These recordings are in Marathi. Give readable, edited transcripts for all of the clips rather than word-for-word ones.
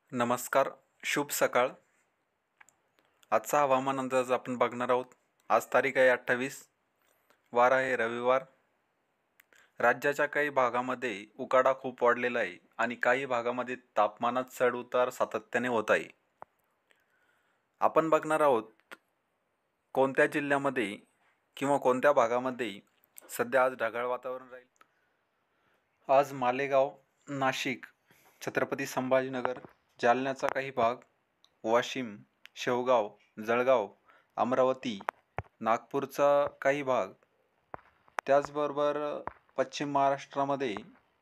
नमस्कार, शुभ सकाळ. आजचा हवामान अंदाज आपण बघणार आहोत. आज तारीख आहे 28, वार आहे रविवार. राज्याच्या काही भागामध्ये उकाडा खूप वाढलेला आहे आणि काही भागामध्ये तापमानात चढ उतार सातत्याने होत आहे. आपण बघणार आहोत कोणत्या जिल्ह्यामध्ये किंवा कोणत्या भागामध्ये सध्या आज ढगाळ वातावरण राहील. आज मालेगाव, नाशिक, छत्रपती संभाजीनगर, जालन्याचा काही भाग, वाशिम, शेवगाव, जळगाव, अमरावती, नागपूरचा काही भाग, त्याचबरोबर पश्चिम महाराष्ट्रामध्ये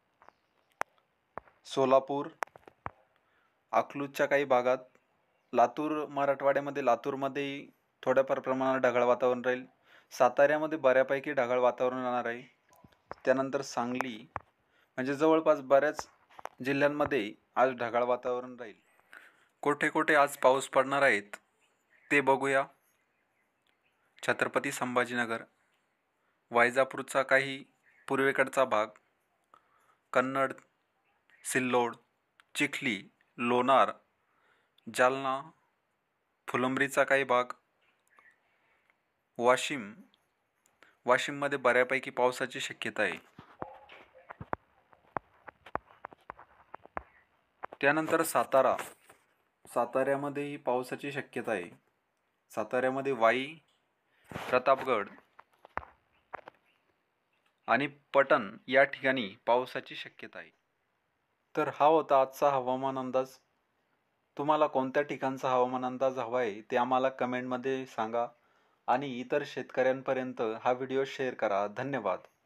सोलापूर, अकलूजच्या काही भागात, लातूर मराठवाड्यामध्ये लातूरमध्ये थोड्याफार प्रमाणात ढगाळ वातावरण राहील. साताऱ्यामध्ये बऱ्यापैकी ढगाळ वातावरण राहणार आहे. त्यानंतर सांगली, म्हणजे जवळपास बऱ्याच जिल्ह्यांमध्ये आज ढगाळ वातावरण राहील. कोठे कोठे आज पाऊस पडणार आहेत ते बघूया. छत्रपती संभाजीनगर, वैजापूरचा काही पूर्वेकडचा भाग, कन्नड, सिल्लोड, चिखली, लोणार, जालना, फुलंब्रीचा काही भाग, वाशिममध्ये बऱ्यापैकी पावसाची शक्यता आहे. त्यानंतर साताऱ्यामध्येही पावसाची शक्यता आहे. साताऱ्यामध्ये वाई, प्रतापगड आणि पटण या ठिकाणी पावसाची शक्यता आहे. तर हा होता आजचा हवामान अंदाज. तुम्हाला कोणत्या ठिकाणचा हवामान अंदाज हवा आहे ते आम्हाला कमेंटमध्ये सांगा आणि इतर शेतकऱ्यांपर्यंत हा व्हिडिओ शेअर करा. धन्यवाद.